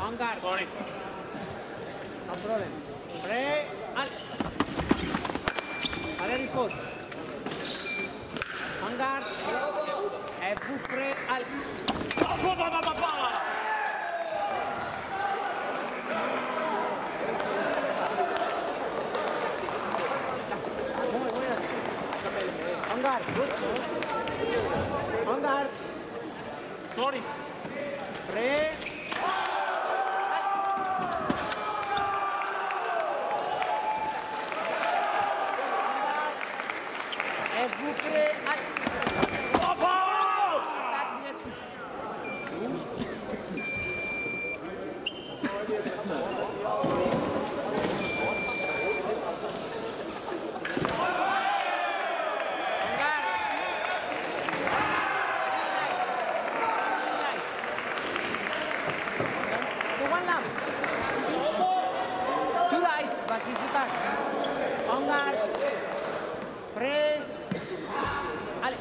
On guard. Sorry. No problem. Pre, al. Other report. On guard. F pre, al. On guard. Good. On guard. Sorry. Pre. Vous prêt à... One lamp. Two lights, but it's attack. On guard. Pre. Ale.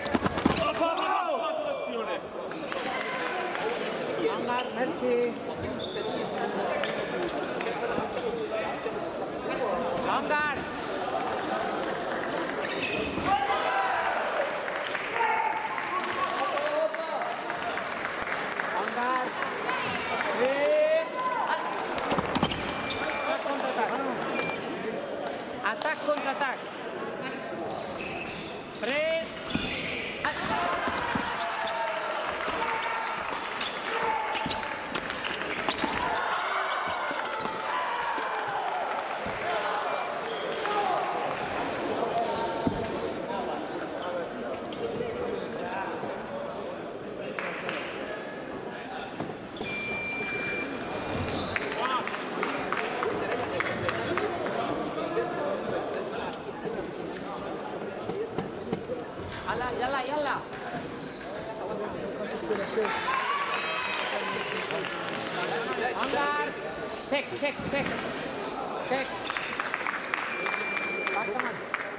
Anggar, merci. Anggar. Anggar. Attack contre-attack. Attack contre-attack. Prêt. Yalla, yalla. Anggar. Check. Check. Anggar.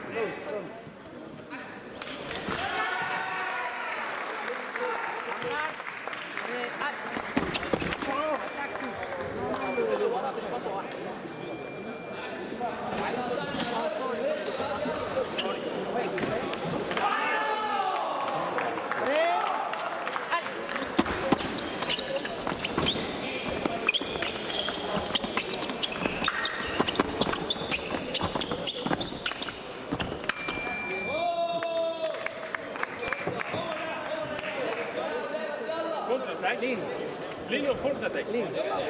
Lean. Lean of course attack. Lean.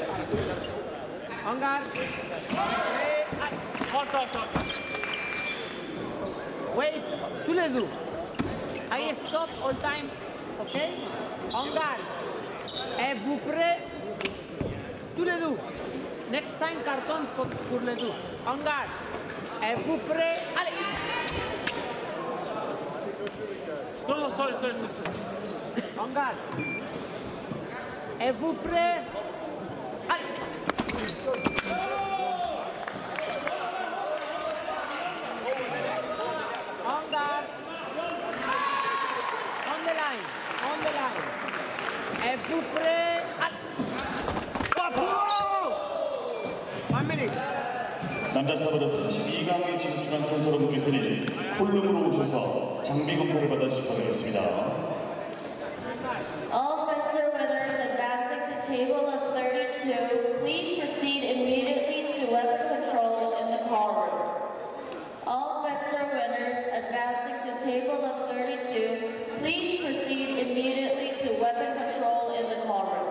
On guard. Hot. Wait. Tous les deux. I stop all time. Okay? On guard. Êtes-vous prêts? Tous les deux. Next time carton pour les deux. On guard. Êtes-vous prêts? Allez. No, sorry. On guard. Êtes-vous prêts? Allez. On guard. On the line. Êtes-vous prêts? Allez. 1 minute. 남자 사업에서 12강에 진출한 선수 여러분들의 소리 홀룸으로 오셔서 장비 검사를 받아주시기 바라겠습니다. All fencer winners advancing to table of 32, please proceed immediately to weapon control in the call room. All fencer winners advancing to table of 32, please proceed immediately to weapon control in the call room.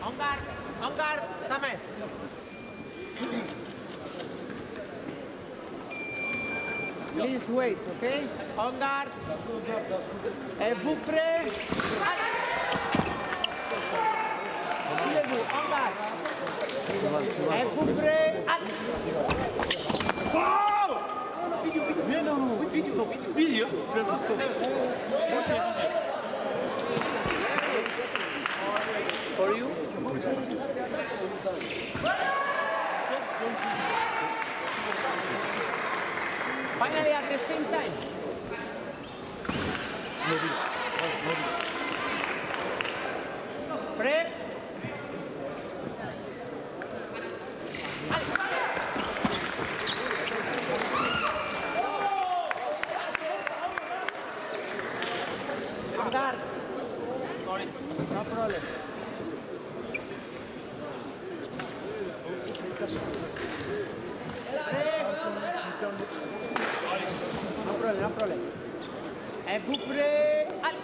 On guard, Samet. Please wait, okay? On guard. Êtes-vous prêts? Tous les deux, en garde. Êtes-vous prêts? Video. For you? Finally at the same time. Prep. Guard. Sorry. No problem. No problem. Êtes-vous prêts? Allez.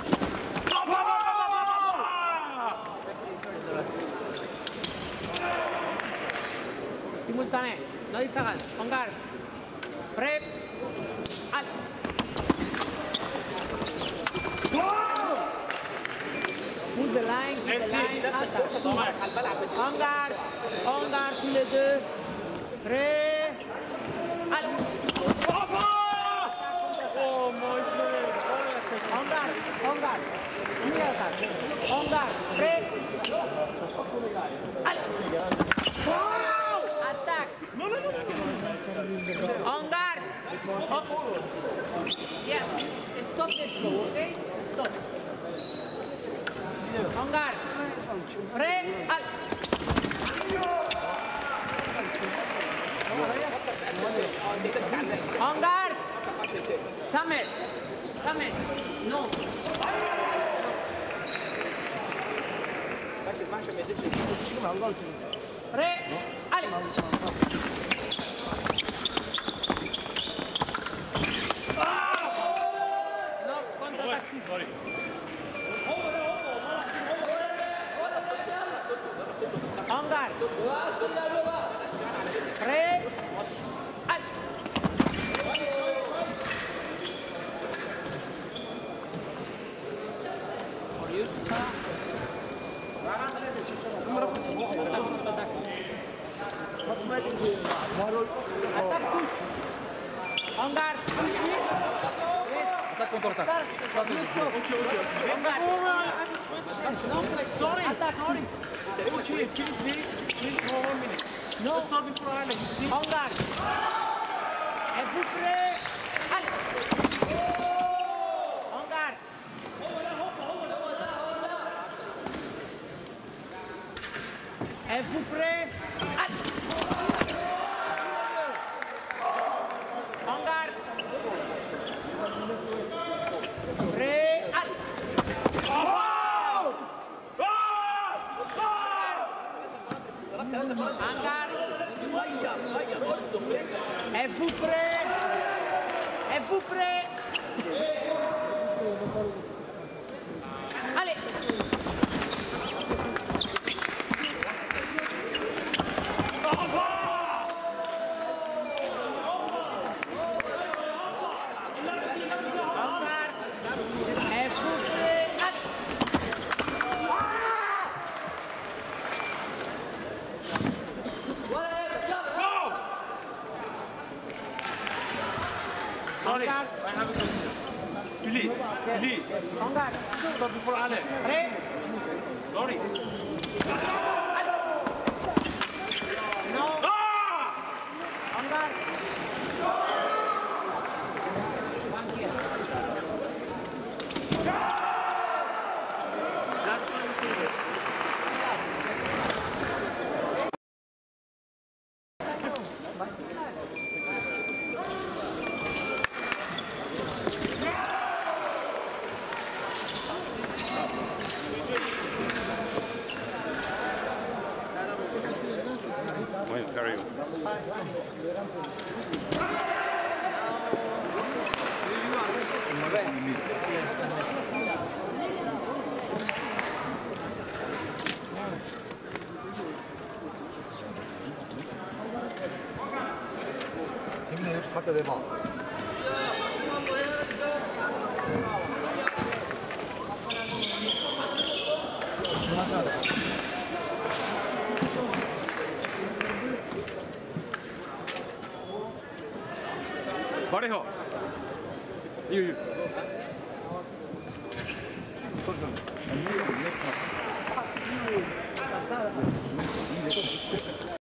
Simultané, no distragan, on guard. Prep. Allez. Pull the line, attaque. On guard, tous les deux. Prêt. Allez. Oh my God. On guard. Une attaque. On guard. Prêt. Allez. Attaque. On guard. Oh. Yes. Stop the show, okay? Stop. On guard. Prêt. Allez. On guard. Samet. No. Prêt. Allez. No, contre-attaque. Sorry. On guard. Prêt. Allez. On guard. Attack contre-attack. On guard. Sorry. Attack. Sorry. Okay, please for 1 minute. No. Let's start before Ireland. You see? On guard. Êtes-vous prêts? Allez. On guard. Êtes-vous prêts? Allez. On garde. Prêt. Allez. En garde. Êtes-vous prêts? Êtes-vous prêts? Allez. Sorry, I have a question. Please. On guard. Start before Ireland. Prêt. Sorry. No. On guard. That's what I'm saying. Bueno, carry on. 갖다 내봐. 말해요. 이거. Passada.